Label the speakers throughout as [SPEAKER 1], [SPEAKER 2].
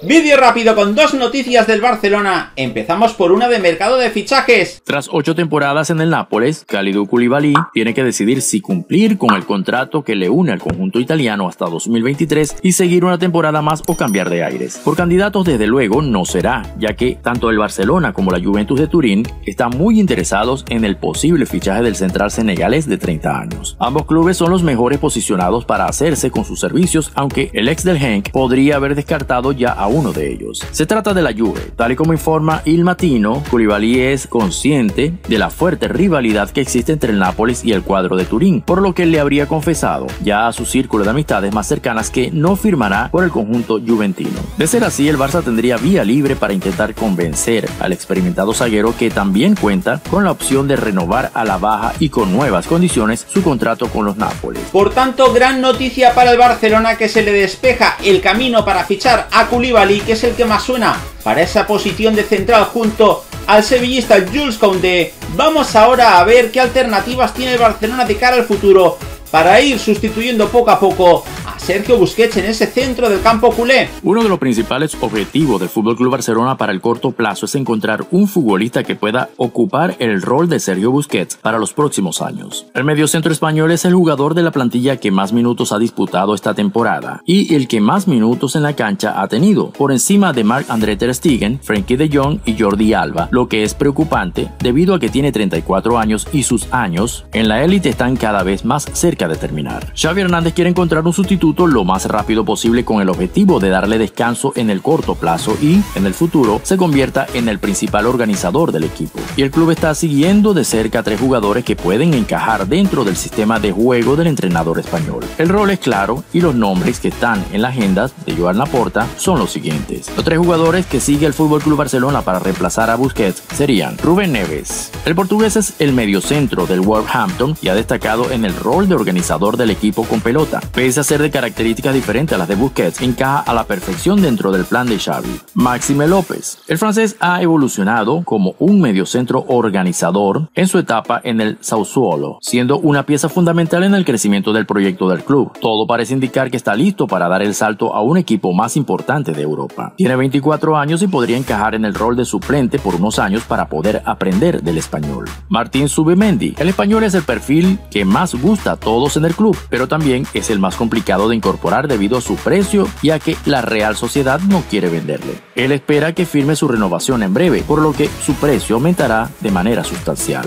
[SPEAKER 1] Vídeo rápido con dos noticias del Barcelona. Empezamos por una de mercado de fichajes.
[SPEAKER 2] Tras 8 temporadas en el Nápoles, Kalidou Koulibaly tiene que decidir si cumplir con el contrato que le une al conjunto italiano hasta 2023 y seguir una temporada más o cambiar de aires. Por candidatos desde luego no será, ya que tanto el Barcelona como la Juventus de Turín están muy interesados en el posible fichaje del central senegalés de 30 años. Ambos clubes son los mejores posicionados para hacerse con sus servicios, aunque el ex del Genk podría haber descartado ya a uno de ellos. Se trata de la Juve. Tal y como informa Il Mattino, Koulibaly es consciente de la fuerte rivalidad que existe entre el Nápoles y el cuadro de Turín, por lo que le habría confesado ya a su círculo de amistades más cercanas que no firmará por el conjunto juventino. De ser así, el Barça tendría vía libre para intentar convencer al experimentado zaguero, que también cuenta con la opción de renovar a la baja y con nuevas condiciones su contrato con los Nápoles.
[SPEAKER 1] Por tanto, gran noticia para el Barcelona, que se le despeja el camino para fichar a Koulibaly, que es el que más suena para esa posición de central junto al sevillista Jules Koundé. Vamos ahora a ver qué alternativas tiene el Barcelona de cara al futuro para ir sustituyendo poco a poco a Sergio Busquets en ese centro del campo culé.
[SPEAKER 2] Uno de los principales objetivos del FC Barcelona para el corto plazo es encontrar un futbolista que pueda ocupar el rol de Sergio Busquets para los próximos años. El mediocentro español es el jugador de la plantilla que más minutos ha disputado esta temporada y el que más minutos en la cancha ha tenido, por encima de Marc-André ter Stegen, Frenkie de Jong y Jordi Alba, lo que es preocupante debido a que tiene 34 años y sus años en la élite están cada vez más cerca de terminar. Xavi Hernández quiere encontrar un sustituto lo más rápido posible con el objetivo de darle descanso en el corto plazo y, en el futuro, se convierta en el principal organizador del equipo. Y el club está siguiendo de cerca a 3 jugadores que pueden encajar dentro del sistema de juego del entrenador español. El rol es claro y los nombres que están en la agenda de Joan Laporta son los siguientes. Los 3 jugadores que sigue el FC Barcelona para reemplazar a Busquets serían Rubén Neves. El portugués es el mediocentro del Wolverhampton y ha destacado en el rol de organizador del equipo con pelota. Pese a ser de características diferentes a las de Busquets, encaja a la perfección dentro del plan de Xavi. Máxime López. El francés ha evolucionado como un mediocentro organizador en su etapa en el Sassuolo, siendo una pieza fundamental en el crecimiento del proyecto del club. Todo parece indicar que está listo para dar el salto a un equipo más importante de Europa. Tiene 24 años y podría encajar en el rol de suplente por unos años para poder aprender del español. Martín Zubimendi. El español es el perfil que más gusta a todos en el club, pero también es el más complicado de incorporar debido a su precio, ya que la Real Sociedad no quiere venderle. Él espera que firme su renovación en breve, por lo que su precio aumentará de manera sustancial.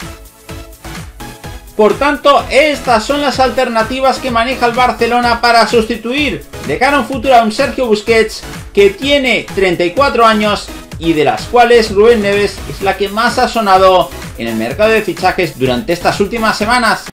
[SPEAKER 1] Por tanto, estas son las alternativas que maneja el Barcelona para sustituir de cara a un futuro a un Sergio Busquets que tiene 34 años y de las cuales Rubén Neves es la que más ha sonado en el mercado de fichajes durante estas últimas semanas.